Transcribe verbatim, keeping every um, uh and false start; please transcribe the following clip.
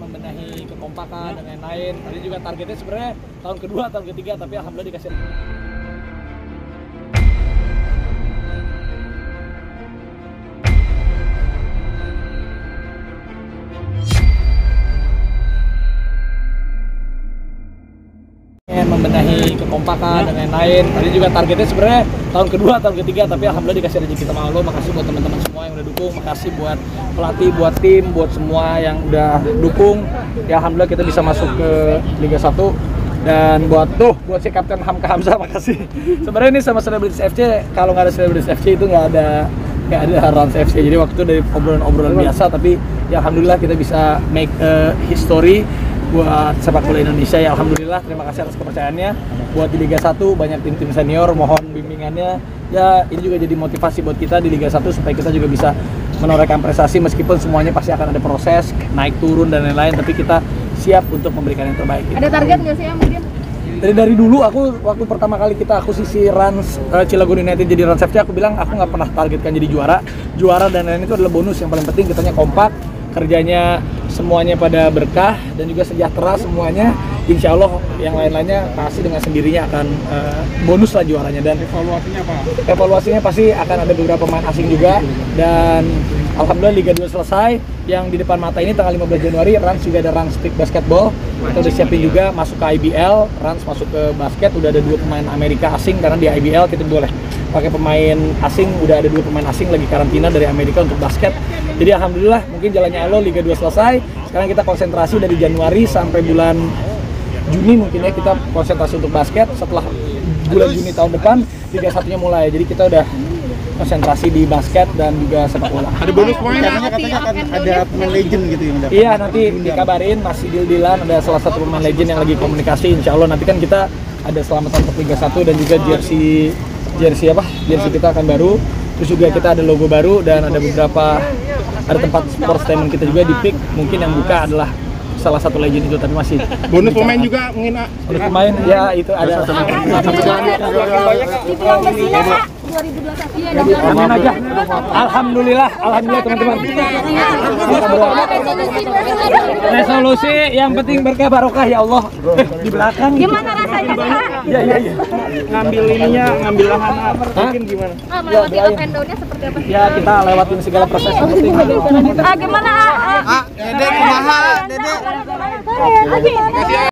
membenahi kekompakan dan lain-lain. Tadi juga targetnya sebenarnya tahun kedua, tahun ketiga, tapi alhamdulillah dikasih. Membenahi kekompakan dan lain-lain. Tadi juga targetnya sebenarnya tahun kedua, tahun ketiga, tapi alhamdulillah dikasih rezeki sama Allah. Makasih buat teman-teman semua yang udah dukung, makasih buat pelatih, buat tim, buat semua yang udah dukung. Ya alhamdulillah kita bisa masuk ke Liga satu. Dan buat tuh, buat si Kapten Hamka Hamzah, makasih. Sebenarnya ini sama Celebrities F C, kalau nggak ada Celebrities F C itu nggak ada nggak ada Rans F C. Jadi waktu itu dari obrolan-obrolan biasa, tapi ya alhamdulillah kita bisa make a history buat sepak bola Indonesia. Ya alhamdulillah, terima kasih atas kepercayaannya. Buat di Liga satu banyak tim-tim senior, mohon bimbingannya. Ya ini juga jadi motivasi buat kita di Liga satu supaya kita juga bisa menorehkan prestasi, meskipun semuanya pasti akan ada proses naik turun dan lain-lain, tapi kita siap untuk memberikan yang terbaik. Ada target nggak sih ya mungkin? Dari dari dulu aku waktu pertama kali kita akuisisi Rans uh, Cilegon United jadi Rans F C, aku bilang aku nggak pernah targetkan jadi juara. Juara dan lain-lain itu adalah bonus, yang paling penting kitanya kompak, kerjanya semuanya pada berkah dan juga sejahtera semuanya. Insya Allah yang lain-lainnya pasti dengan sendirinya akan uh, bonus lah juaranya. Dan evaluasinya apa? Evaluasinya pasti akan ada beberapa pemain asing juga. Dan alhamdulillah Liga dua selesai. Yang di depan mata ini tanggal lima belas Januari Rans juga ada Rans Stick Basketball. Kita udah siapin juga masuk ke I B L. Rans masuk ke basket, udah ada dua pemain Amerika asing karena di I B L kita boleh pakai pemain asing. Udah ada dua pemain asing lagi karantina dari Amerika untuk basket. Jadi alhamdulillah mungkin jalannya Allah, Liga dua selesai. Sekarang kita konsentrasi dari Januari sampai bulan Juni mungkin ya, kita konsentrasi untuk basket. Setelah bulan Juni tahun depan Liga satunya mulai. Jadi kita udah konsentrasi di basket dan juga sepak bola. Ada bonus poin, katanya katanya akan ada pemain legend gitu yang dapat. Iya, nanti dikabarin masih deal-dealan, ada salah satu pemain legend yang lagi komunikasi. Insya Allah nanti kan kita ada selamatan untuk Liga satu dan juga jersey jersey apa? Jersey kita akan baru. Terus juga kita ada logo baru dan ada beberapa ada tempat sport statement kita juga di P I K. Mungkin yang buka adalah salah satu legend itu, tapi masih bonus pemain juga mungkin. Bonus pemain ya itu ada. Amin aja. Alhamdulillah, alhamdulillah teman-teman. Resolusi yang penting berkah barokah ya Allah. Di belakang. Gimana rasanya Pak? Iya iya iya. Ngambil ininya, ngambil lahan mungkin gimana? Ah, melewati up and down-nya seperti apa sih? Ya kita lewatin segala proses yang penting. Ah, gimana? Ah, Ah, Dede kumaha, Dede. Dede.